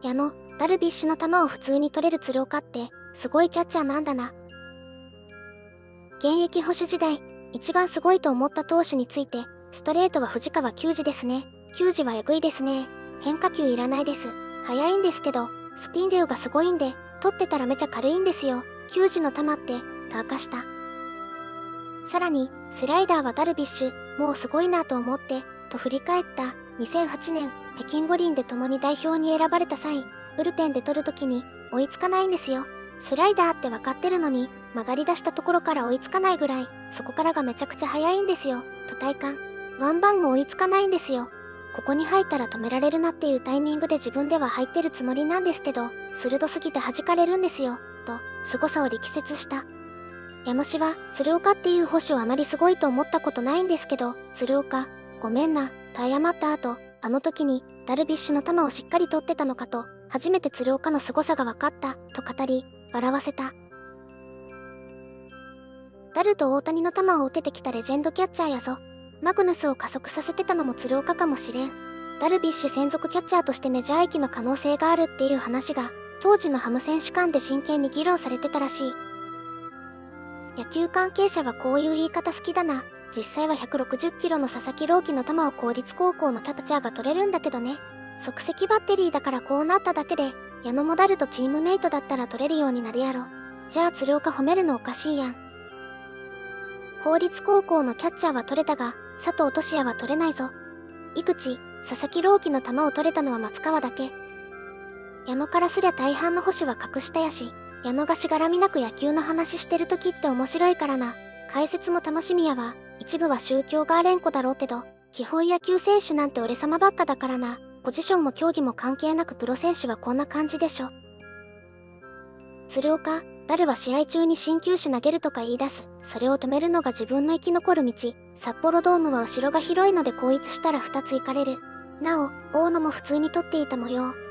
矢野、ダルビッシュの球を普通に取れる鶴岡って、すごいキャッチャーなんだな。現役捕手時代、一番すごいと思った投手について、ストレートは藤川球児ですね。球児はエグいですね。変化球いらないです。速いんですけど、スピン量がすごいんで、取ってたらめちゃ軽いんですよ。球児の球って、と明かした。さらに、スライダーはダルビッシュ、もうすごいなと思って、と振り返った2008年、北京五輪で共に代表に選ばれた際、ブルペンで取るときに追いつかないんですよ。スライダーって分かってるのに、曲がり出したところから追いつかないぐらい、そこからがめちゃくちゃ速いんですよ、と体感。ワンバンも追いつかないんですよ。ここに入ったら止められるなっていうタイミングで自分では入ってるつもりなんですけど、鋭すぎて弾かれるんですよ、と、凄さを力説した。矢野氏は、鶴岡っていう捕手をあまりすごいと思ったことないんですけど、鶴岡、ごめんな、と謝った後、あの時に、ダルビッシュの球をしっかり取ってたのかと、初めて鶴岡の凄さが分かった、と語り、笑わせた。ダルと大谷の球を打ててきたレジェンドキャッチャーやぞ。マグヌスを加速させてたのも鶴岡かもしれん。ダルビッシュ専属キャッチャーとしてメジャー行きの可能性があるっていう話が、当時のハム選手間で真剣に議論されてたらしい。野球関係者はこういう言い方好きだな。実際は160キロの佐々木朗希の球を公立高校のキャッチャーが取れるんだけどね。即席バッテリーだからこうなっただけで、矢野もダルとチームメイトだったら取れるようになるやろ。じゃあ鶴岡褒めるのおかしいやん。公立高校のキャッチャーは取れたが、佐藤俊也は取れないぞ。井口、佐々木朗希の球を取れたのは松川だけ。矢野からすりゃ大半の捕手は格下やし、矢野がしがらみなく野球の話してる時って面白いからな。解説も楽しみやわ。一部は宗教が連呼だろうけど、基本野球選手なんて俺様ばっかだからな。ポジションも競技も関係なくプロ選手はこんな感じでしょ。鶴岡、ダルは試合中に新球種投げるとか言い出す。それを止めるのが自分の生き残る道。札幌ドームは後ろが広いので後逸したら2つ行かれる。なお、大野も普通に取っていた模様。